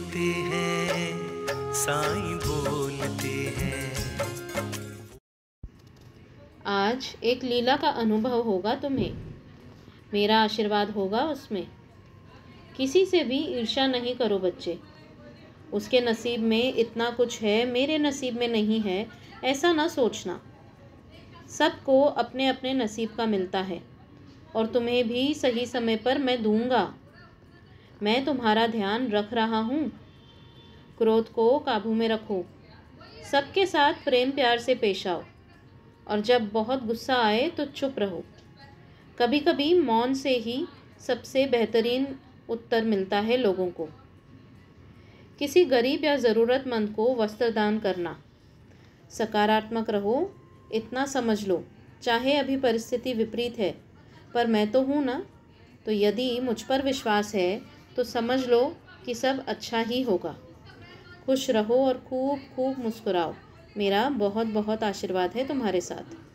बोलते हैं, साईं बोलते हैं। आज एक लीला का अनुभव होगा तुम्हें, मेरा आशीर्वाद होगा उसमें। किसी से भी ईर्ष्या नहीं करो बच्चे। उसके नसीब में इतना कुछ है, मेरे नसीब में नहीं है, ऐसा ना सोचना। सबको अपने अपने नसीब का मिलता है और तुम्हें भी सही समय पर मैं दूंगा। मैं तुम्हारा ध्यान रख रहा हूँ। क्रोध को काबू में रखो, सबके साथ प्रेम प्यार से पेश आओ और जब बहुत गुस्सा आए तो चुप रहो। कभी कभी मौन से ही सबसे बेहतरीन उत्तर मिलता है लोगों को। किसी गरीब या ज़रूरतमंद को वस्त्र दान करना। सकारात्मक रहो, इतना समझ लो, चाहे अभी परिस्थिति विपरीत है पर मैं तो हूँ ना। तो यदि मुझ पर विश्वास है तो समझ लो कि सब अच्छा ही होगा। खुश रहो और खूब खूब मुस्कुराओ। मेरा बहुत बहुत आशीर्वाद है तुम्हारे साथ।